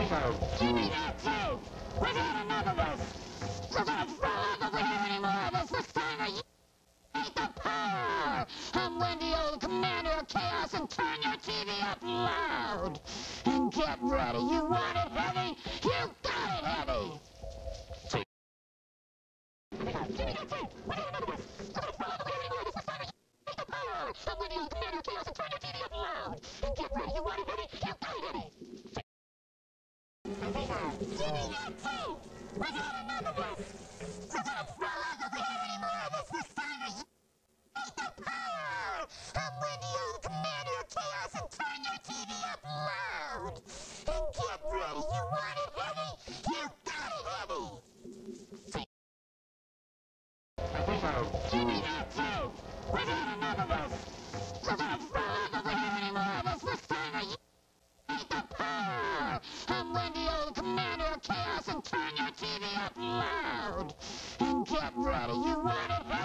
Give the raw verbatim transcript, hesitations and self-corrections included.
Give me that too! We've had enough of this! We're gonna throw up if we have any more of this! This time you take the power! I'm Wendy, old commander of chaos, and turn your T V up loud! And get ready! You want it heavy? You got it heavy! Give me that too! We've had enough of this! We're gonna throw up if we have any more of this! This time you take the power! I'm Wendy, old commander of chaos, and turn your T V up loud! And get ready! You want it heavy? You got it heavy! Give me that too! We've had enough of this! We're gonna throw up if we have any more of this! This time you take the power! I'm Wendy, old commander of chaos, and turn your T V up loud! And get ready! You want it heavy? You got it heavy! Give me that too! We've had enough of this! We're gonna throw up if we have any more of this! This time you take the power! I'm Wendy, old commander of chaos, and turn your T V up loud! And get ready! You want it heavy?